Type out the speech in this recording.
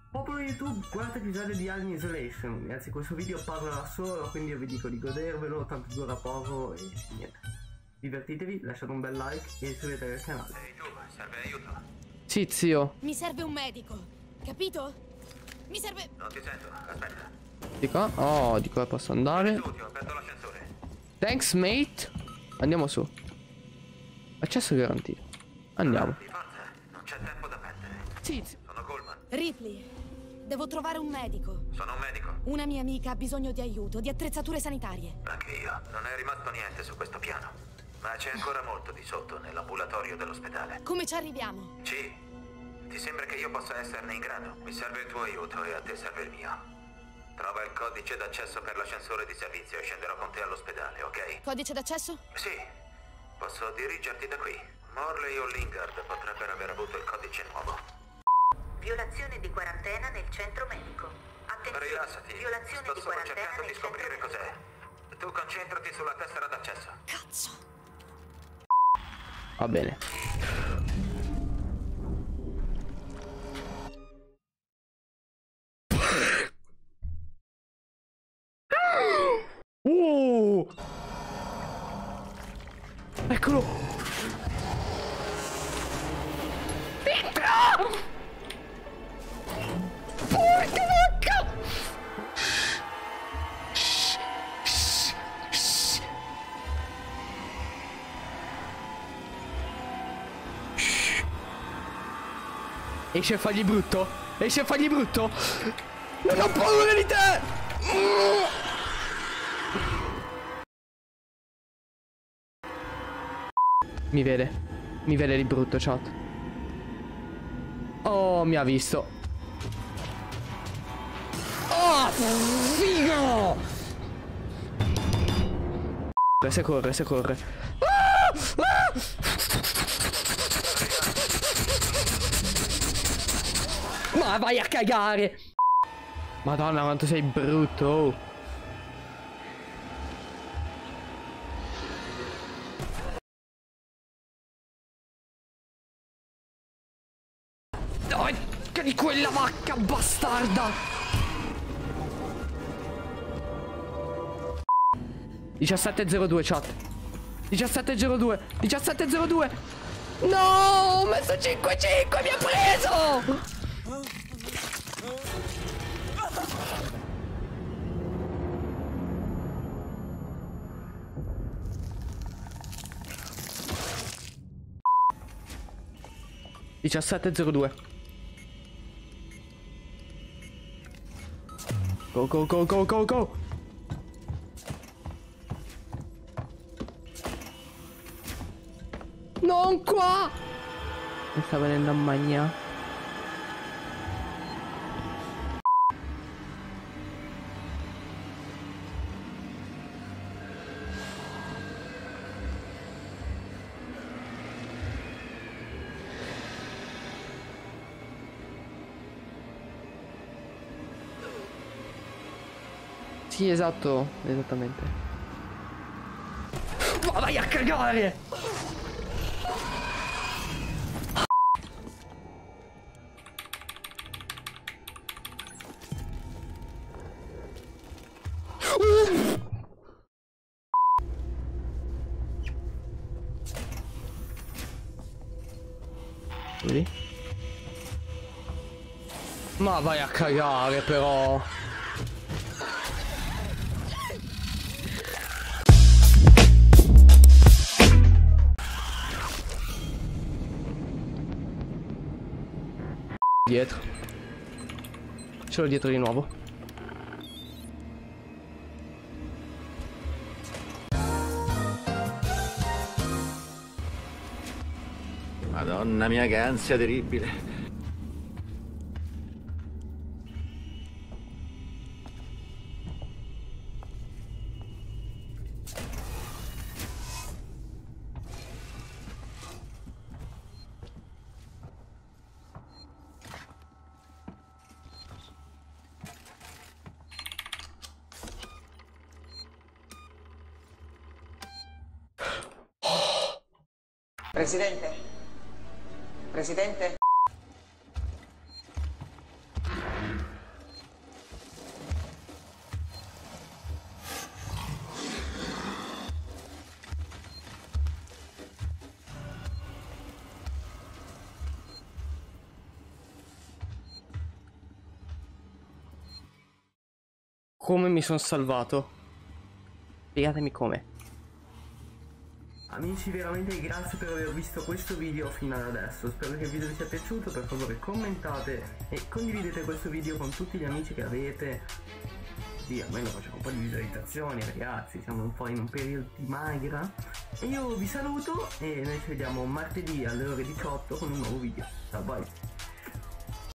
Popolo YouTube, quarto episodio di Alien Isolation. Ragazzi, questo video parla da solo, quindi io vi dico di godervelo, tanto dura poco e niente. Divertitevi, lasciate un bel like e iscrivetevi al canale. Ehi tu, serve aiuto? Sì, zio. Mi serve un medico, capito? Mi serve... Non ti sento, aspetta. Di qua? Oh, di qua posso andare. Studio, aperto l'ascensore. Thanks, mate. Andiamo su. Accesso garantito. Andiamo. Di forza, non c'è tempo da perdere. Sì, zio. Sono Coleman, Ripley, devo trovare un medico. sono un medico. Una mia amica ha bisogno di aiuto, di attrezzature sanitarie. Anche io. Non è rimasto niente su questo piano. Ma c'è ancora molto di sotto nell'ambulatorio dell'ospedale. Come ci arriviamo? Sì. Ti sembra che io possa esserne in grado? Mi serve il tuo aiuto e a te serve il mio. Trova il codice d'accesso per l'ascensore di servizio e scenderò con te all'ospedale, ok? Codice d'accesso? Sì. Posso dirigerti da qui. Morley o Lingard potrebbero aver avuto il codice nuovo. Violazione di quarantena nel centro medico. Attenzione. Rilassati. Violazione Sto di solo quarantena cercando di nel scoprire centro cos'è. Tu concentrati sulla tessera d'accesso. Cazzo! Va bene. Eccolo. Entra! Porca vacca! Esce a fargli brutto? Esce a fargli brutto? Non ho paura di te! Mi vede di brutto, chat. Oh, mi ha visto. Oh, figo! Se corre, se corre. Ah! Ah! Ma vai a cagare! Madonna, quanto sei brutto! Porca di quella vacca bastarda! 17:02 chat. 17:02. 17:02. No, ho messo 5-5, mi ha preso! Go, go, go, go, go, go! Non qua! Mi sta venendo a mangiare. Sì, esatto, esattamente. Ma vai a cagare! Vedi? Ma vai a cagare però! Dietro. Ce l'ho dietro di nuovo. Madonna mia, che ansia terribile. Presidente? Presidente? come mi sono salvato. Spiegatemi come. Amici, veramente grazie per aver visto questo video fino ad adesso. Spero che il video vi sia piaciuto. Per favore commentate e condividete questo video con tutti gli amici che avete. Sì, almeno facciamo un po' di visualizzazioni, ragazzi. Siamo un po' in un periodo di magra. E io vi saluto e noi ci vediamo martedì alle ore 18 con un nuovo video. Ciao, bye.